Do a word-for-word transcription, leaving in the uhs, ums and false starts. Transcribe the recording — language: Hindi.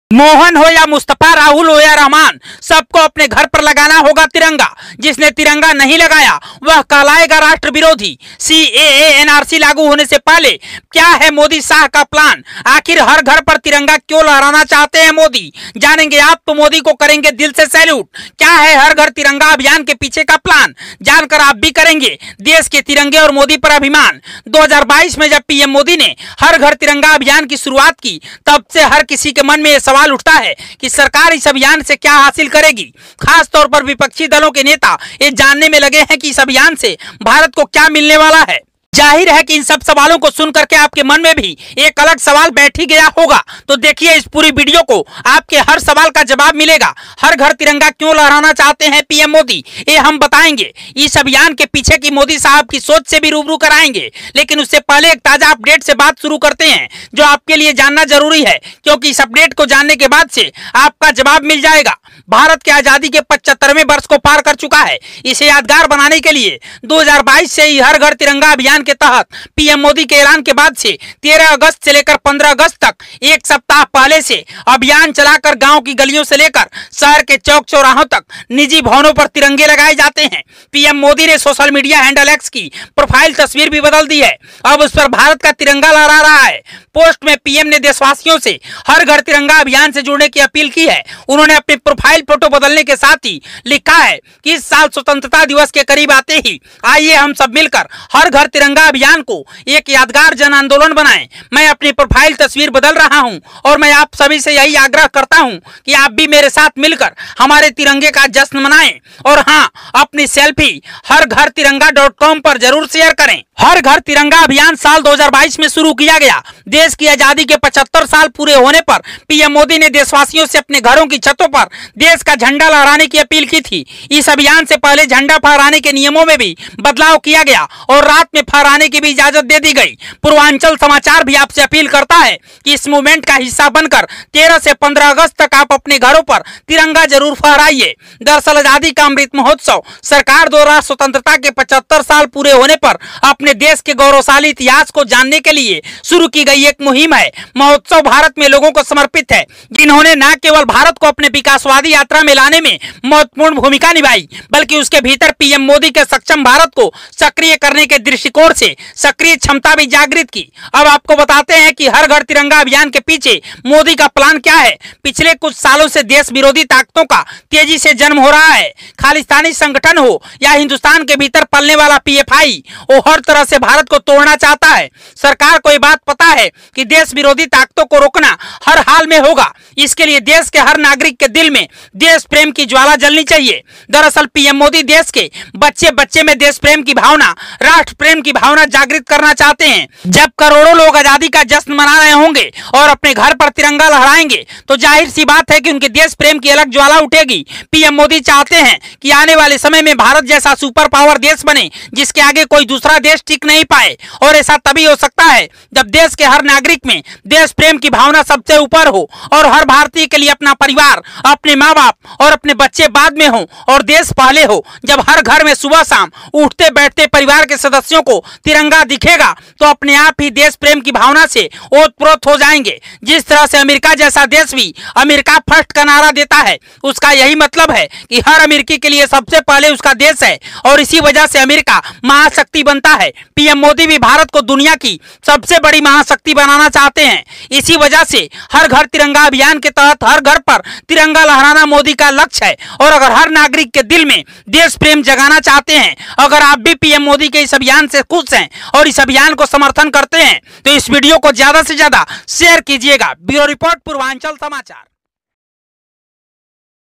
मोहन हो या मुस्तफा, राहुल हो या रहमान, सबको अपने घर पर लगाना होगा तिरंगा। जिसने तिरंगा नहीं लगाया वह कहलाएगा राष्ट्र विरोधी। सीएए एनआरसी लागू होने से पहले क्या है मोदी शाह का प्लान? आखिर हर घर पर तिरंगा क्यों लहराना चाहते हैं मोदी? जानेंगे आप तो मोदी को करेंगे दिल से सैल्यूट। क्या है हर घर तिरंगा अभियान के पीछे का प्लान? जानकर आप भी करेंगे देश के तिरंगे और मोदी पर अभिमान। दो हज़ार बाईस में जब पीएम मोदी ने हर घर तिरंगा अभियान की शुरुआत की, तब से हर किसी के मन में यह सवाल उठता है कि सरकार इस अभियान से क्या हासिल करेगी। खास तौर पर विपक्षी दलों के नेता ये जानने में लगे हैं कि इस अभियान से भारत को क्या मिलने वाला है। जाहिर है कि इन सब सवालों को सुन करके आपके मन में भी एक अलग सवाल बैठ ही गया होगा। तो देखिए इस पूरी वीडियो को, आपके हर सवाल का जवाब मिलेगा। हर घर तिरंगा क्यों लहराना चाहते हैं पीएम मोदी, ये हम बताएंगे। इस अभियान के पीछे की मोदी साहब की सोच से भी रूबरू कराएंगे। लेकिन उससे पहले एक ताजा अपडेट से बात शुरू करते हैं, जो आपके लिए जानना जरूरी है, क्योंकि इस अपडेट को जानने के बाद से आपका जवाब मिल जाएगा। भारत की आजादी के पचहत्तरवें वर्ष को पार कर चुका है। इसे यादगार बनाने के लिए दो हज़ार बाईस से ही हर घर तिरंगा अभियान के तहत पीएम मोदी के ऐलान के बाद से तेरह अगस्त से लेकर पंद्रह अगस्त तक एक सप्ताह पहले से अभियान चलाकर गांव की गलियों से लेकर शहर के चौक चौराहों तक निजी भवनों पर तिरंगे लगाए जाते हैं। पीएम मोदी ने सोशल मीडिया हैंडल एक्स की प्रोफाइल तस्वीर भी बदल दी है। अब उस पर भारत का तिरंगा लहरा रहा है। पोस्ट में पीएम ने देशवासियों से हर घर तिरंगा अभियान से जुड़ने की अपील की है। उन्होंने अपनी प्रोफाइल फोटो बदलने के साथ ही लिखा है कि इस साल स्वतंत्रता दिवस के करीब आते ही आइए हम सब मिलकर हर घर तिरंगा अभियान को एक यादगार जन आंदोलन बनाएं। मैं अपनी प्रोफाइल तस्वीर बदल रहा हूं और मैं आप सभी से यही आग्रह करता हूं कि आप भी मेरे साथ मिलकर हमारे तिरंगे का जश्न मनाएं। और हाँ, अपनी सेल्फी हर घर तिरंगा डॉट कॉम पर जरूर शेयर करें। हर घर तिरंगा अभियान साल दो हज़ार बाईस में शुरू किया गया। देश की आजादी के पचहत्तर साल पूरे होने पर पीएम मोदी ने देशवासियों से अपने घरों की छतों पर देश का झंडा लहराने की अपील की थी। इस अभियान से पहले झंडा फहराने के नियमों में भी बदलाव किया गया और रात में फहराने की भी इजाजत दे दी गई। पूर्वांचल समाचार भी आपसे अपील करता है कि इस मूवमेंट का हिस्सा बनकर तेरह से पंद्रह अगस्त तक आप अपने घरों पर तिरंगा जरूर फहराइए। दरअसल आजादी का अमृत महोत्सव सरकार द्वारा स्वतंत्रता के पचहत्तर साल पूरे होने पर अपने देश के गौरवशाली इतिहास को जानने के लिए शुरू की गई एक मुहिम है। महोत्सव भारत में लोगों को समर्पित है, जिन्होंने न केवल भारत को अपने विकासवादी यात्रा में लाने में महत्वपूर्ण भूमिका निभाई, बल्कि उसके भीतर पीएम मोदी के सक्षम भारत को सक्रिय करने के दृष्टिकोण से सक्रिय क्षमता भी जागृत की। अब आपको बताते हैं कि हर घर तिरंगा अभियान के पीछे मोदी का प्लान क्या है। पिछले कुछ सालों से देश विरोधी ताकतों का तेजी से जन्म हो रहा है। खालिस्तानी संगठन हो या हिंदुस्तान के भीतर पलने वाला पीएफआई, वो हर तरह से भारत को तोड़ना चाहता है। सरकार को ये बात पता है कि देश विरोधी ताकतों को रोकना हर हाल में होगा। इसके लिए देश के हर नागरिक के दिल में देश प्रेम की ज्वाला जलनी चाहिए। दरअसल पीएम मोदी देश के बच्चे बच्चे में देश प्रेम की भावना, राष्ट्र प्रेम की भावना जागृत करना चाहते हैं। जब करोड़ों लोग आजादी का जश्न मना रहे होंगे और अपने घर पर तिरंगा लहराएंगे, तो जाहिर सी बात है कि उनके देश प्रेम की अलग ज्वाला उठेगी। पीएम मोदी चाहते हैं कि आने वाले समय में भारत जैसा सुपर पावर देश बने, जिसके आगे कोई दूसरा देश टिक नहीं पाए। और ऐसा तभी हो सकता है जब देश के हर नागरिक में देश प्रेम की भावना सबसे ऊपर हो और हर भारतीय के लिए अपना परिवार, अपने माँ बाप और अपने बच्चे बाद में हो और देश पहले हो। जब हर घर में सुबह शाम उठते बैठते परिवार के सदस्यों को तिरंगा दिखेगा, तो अपने आप ही देश प्रेम की भावना से ओतप्रोत हो जाएंगे। जिस तरह से अमेरिका जैसा देश भी अमेरिका फर्स्ट का नारा देता है, उसका यही मतलब है कि हर अमेरिकी के लिए सबसे पहले उसका देश है और इसी वजह से अमेरिका महाशक्ति बनता है। पीएम मोदी भी भारत को दुनिया की सबसे बड़ी महाशक्ति बनाना चाहते हैं। इसी वजह से हर घर तिरंगा अभियान के तहत हर घर पर तिरंगा लहराना मोदी का लक्ष्य है। और अगर हर नागरिक के दिल में देश प्रेम जगाना चाहते हैं, अगर आप भी पीएम मोदी के इस अभियान से खुश हैं और इस अभियान को समर्थन करते हैं, तो इस वीडियो को ज्यादा से ज्यादा शेयर कीजिएगा। ब्यूरो रिपोर्ट, पूर्वांचल समाचार।